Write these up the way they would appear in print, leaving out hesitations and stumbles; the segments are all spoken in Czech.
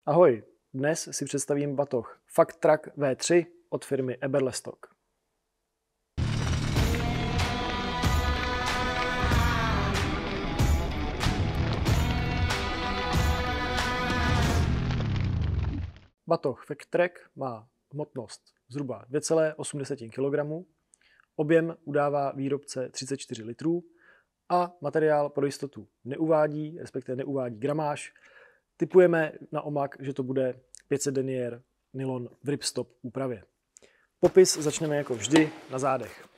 Ahoj, dnes si představím batoh FactTrack V3 od firmy Eberlestock. Batoh FactTrack má hmotnost zhruba 2,8 kg, objem udává výrobce 34 litrů a materiál pro jistotu neuvádí, respektive neuvádí gramáž. Tipujeme na omak, že to bude 500 denier nylon v ripstop úpravě. Popis začneme jako vždy na zádech.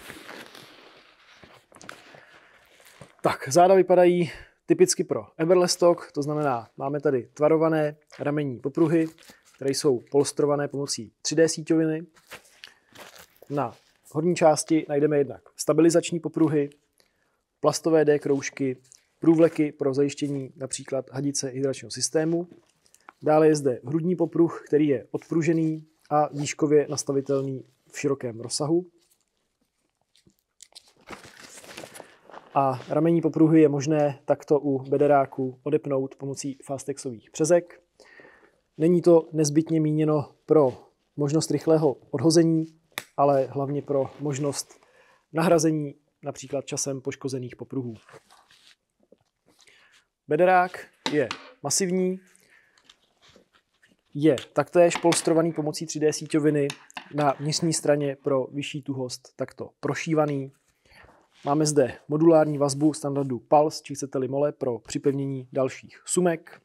Tak, záda vypadají typicky pro Eberlestock, to znamená, máme tady tvarované ramenní popruhy, které jsou polstrované pomocí 3D síťoviny. Na horní části najdeme jednak stabilizační popruhy, plastové D kroužky, průvleky pro zajištění například hadice hydračního systému. Dále je zde hrudní popruh, který je odpružený a výškově nastavitelný v širokém rozsahu. A ramenní popruhy je možné takto u bederáku odepnout pomocí fastexových přezek. Není to nezbytně míněno pro možnost rychlého odhození, ale hlavně pro možnost nahrazení například časem poškozených popruhů. Bederák je masivní, je taktéž polstrovaný pomocí 3D síťoviny, na vnitřní straně pro vyšší tuhost takto prošívaný. Máme zde modulární vazbu standardu PALS, či chcete-li mole, pro připevnění dalších sumek.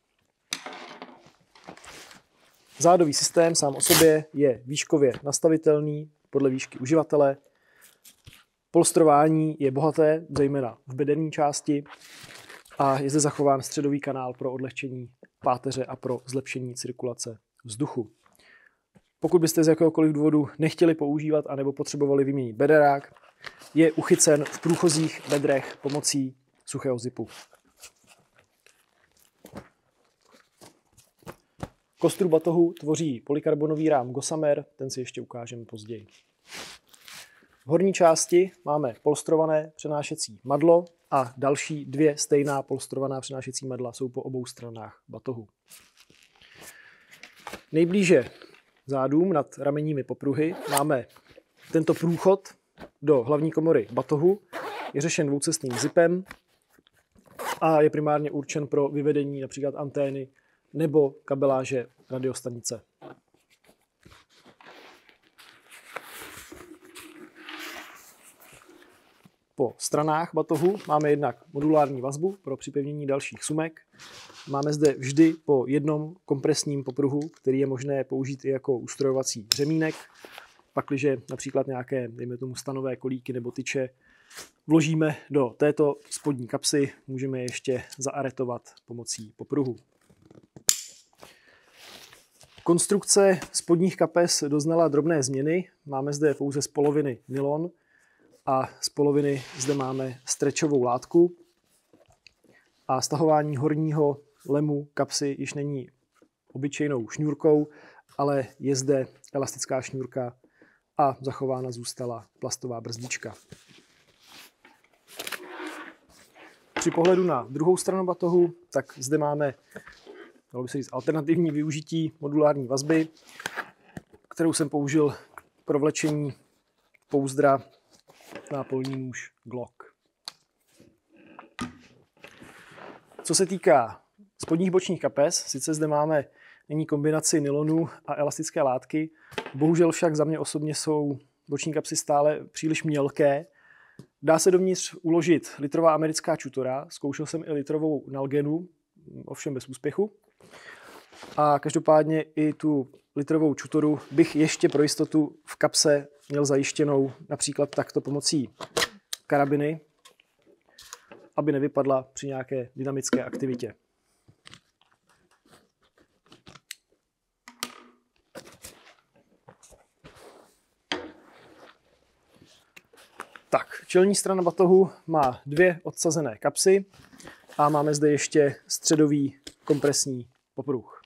Zádový systém sám o sobě je výškově nastavitelný podle výšky uživatele. Polstrování je bohaté, zejména v bederní části, a je zde zachován středový kanál pro odlehčení páteře a pro zlepšení cirkulace vzduchu. Pokud byste z jakéhokoliv důvodu nechtěli používat anebo potřebovali vyměnit bederák, je uchycen v průchozích bedrech pomocí suchého zipu. Kostru batohu tvoří polykarbonový rám Gossamer, ten si ještě ukážeme později. V horní části máme polstrované přenášecí madlo a další dvě stejná polstrovaná přenášecí madla jsou po obou stranách batohu. Nejblíže zádům nad ramenními popruhy máme tento průchod do hlavní komory batohu. Je řešen dvoucestným zipem a je primárně určen pro vyvedení například antény nebo kabeláže radiostanice. Po stranách batohu máme jednak modulární vazbu pro připevnění dalších sumek. Máme zde vždy po jednom kompresním popruhu, který je možné použít i jako ustrojovací řemínek. Pakliže například nějaké, dejme tomu, stanové kolíky nebo tyče vložíme do této spodní kapsy, můžeme je ještě zaaretovat pomocí popruhu. Konstrukce spodních kapes doznala drobné změny. Máme zde pouze z poloviny nylon a z poloviny zde máme stretchovou látku. A stahování horního lemu kapsy již není obyčejnou šňůrkou, ale je zde elastická šňůrka a zachována zůstala plastová brzdička. Při pohledu na druhou stranu batohu, tak zde máme, dalo by se říct, alternativní využití modulární vazby, kterou jsem použil k provlečení pouzdra na polní nůž Glock. Co se týká spodních bočních kapes, sice zde máme nyní kombinaci nylonu a elastické látky, bohužel však za mě osobně jsou boční kapsy stále příliš mělké. Dá se dovnitř uložit litrová americká čutora, zkoušel jsem i litrovou Nalgenu, ovšem bez úspěchu. A každopádně i tu litrovou čutoru bych ještě pro jistotu v kapse měl zajištěnou například takto pomocí karabiny, aby nevypadla při nějaké dynamické aktivitě. Tak, čelní strana batohu má dvě odsazené kapsy a máme zde ještě středový kompresní popruh.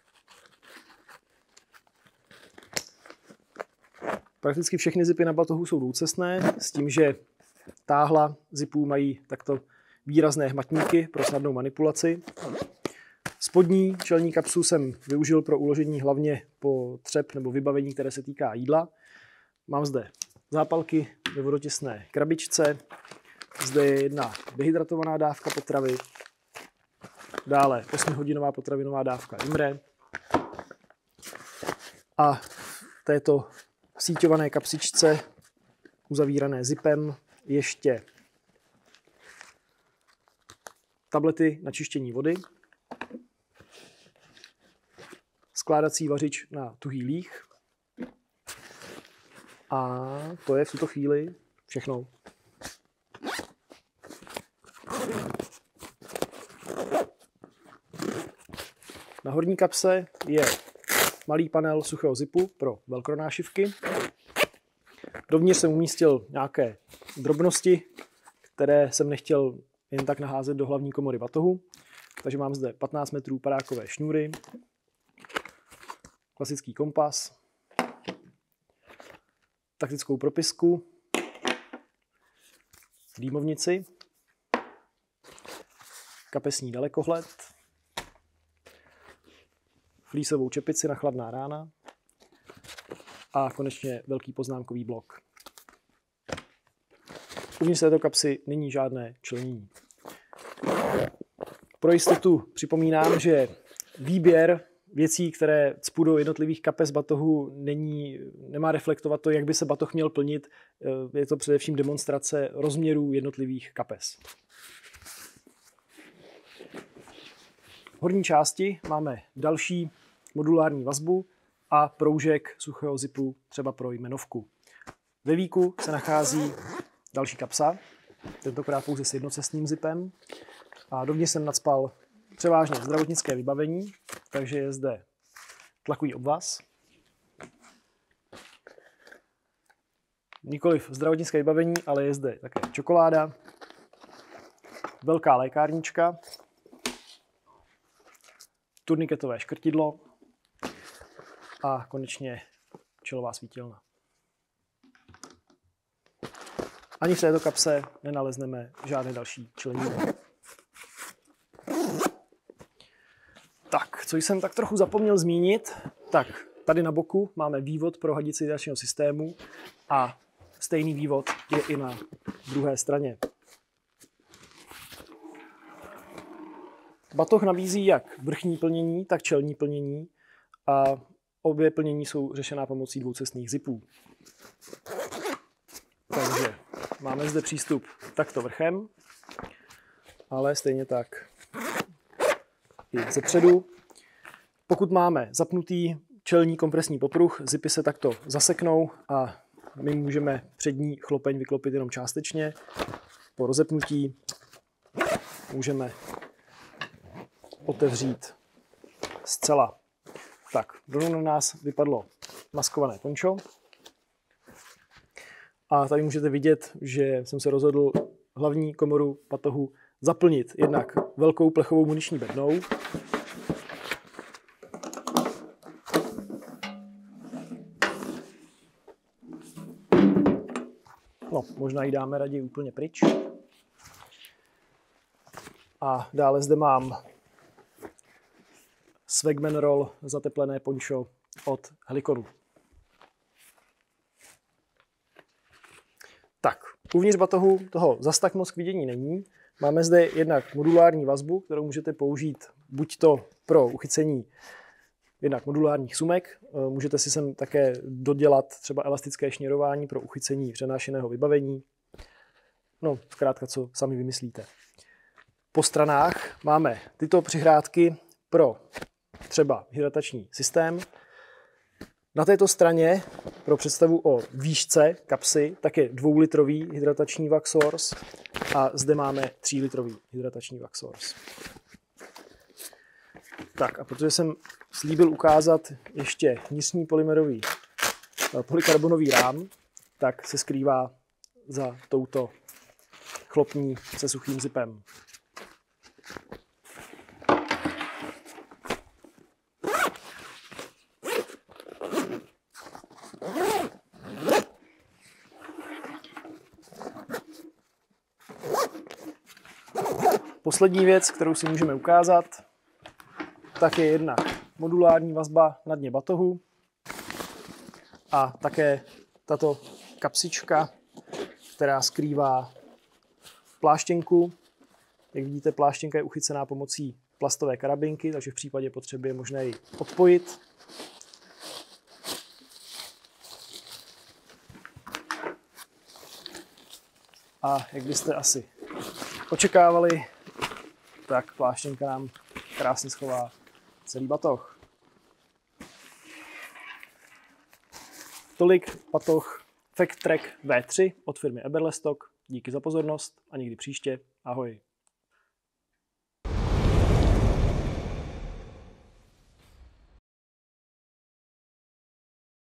Prakticky všechny zipy na batohu jsou dvoucestné, s tím, že táhla zipů mají takto výrazné hmatníky pro snadnou manipulaci. Spodní čelní kapsu jsem využil pro uložení hlavně potřeb nebo vybavení, které se týká jídla. Mám zde zápalky ve vodotěsné krabičce. Zde je jedna dehydratovaná dávka potravy. Dále 8hodinová potravinová dávka Imre. A v této síťované kapsičce, uzavírané zipem, ještě tablety na čištění vody, skládací vařič na tuhý líh a to je v tuto chvíli všechno. Na horní kapse je malý panel suchého zipu pro velkro nášivky. Dovnitř jsem umístil nějaké drobnosti, které jsem nechtěl jen tak naházet do hlavní komory batohu. Takže mám zde 15 metrů padákové šňůry, klasický kompas, taktickou propisku, dýmovnici, kapesní dalekohled, flísovou čepici na chladná rána a konečně velký poznámkový blok. Uvnitř této kapsy není žádné členění. Pro jistotu připomínám, že výběr věcí, které cpu do jednotlivých kapes batohu, nemá reflektovat to, jak by se batoh měl plnit. Je to především demonstrace rozměrů jednotlivých kapes. V horní části máme další modulární vazbu a proužek suchého zipu třeba pro jmenovku. Ve víku se nachází další kapsa, tentokrát pouze s jednocestným zipem. A dovnitř jsem nacpal převážně zdravotnické vybavení, takže je zde tlakový obvaz. Nikoliv zdravotnické vybavení, ale je zde také čokoláda, velká lékárnička, turniketové škrtidlo a konečně čelová svítilna. Ani v této kapse nenalezneme žádné další členění. Tak, co jsem tak trochu zapomněl zmínit, tak tady na boku máme vývod pro hadici hydratačního systému a stejný vývod je i na druhé straně. Batoh nabízí jak vrchní plnění, tak čelní plnění a obě plnění jsou řešená pomocí dvoucestných zipů. Takže máme zde přístup takto vrchem, ale stejně tak i zepředu. Pokud máme zapnutý čelní kompresní popruh, zipy se takto zaseknou a my můžeme přední chlopeň vyklopit jenom částečně. Po rozepnutí můžeme otevřít zcela. Tak, rovnou na nás vypadlo maskované pončo. A tady můžete vidět, že jsem se rozhodl hlavní komoru batohu zaplnit jednak velkou plechovou muniční bednou. No, možná ji dáme raději úplně pryč. A dále zde mám Swagman Roll zateplené pončo od Helikonu. Tak, uvnitř batohu toho zas tak moc k vidění není. Máme zde jednak modulární vazbu, kterou můžete použít buď to pro uchycení jednak modulárních sumek, můžete si sem také dodělat třeba elastické šněrování pro uchycení přenášeného vybavení. No, zkrátka, co sami vymyslíte. Po stranách máme tyto přihrádky pro třeba hydratační systém. Na této straně pro představu o výšce kapsy tak je 2litrový hydratační wax source a zde máme 3litrový hydratační wax source. Tak a protože jsem slíbil ukázat ještě vnitřní polymerový polykarbonový rám, tak se skrývá za touto chlopní se suchým zipem. Poslední věc, kterou si můžeme ukázat, tak je jedna modulární vazba na dně batohu a také tato kapsička, která skrývá pláštěnku. Jak vidíte, pláštěnka je uchycená pomocí plastové karabinky, takže v případě potřeby je možné ji odpojit. A jak byste asi očekávali, tak pláštěnka nám krásně schová celý batoh. Tolik batoh Fact Track V3 od firmy Eberlestock. Díky za pozornost a někdy příště. Ahoj.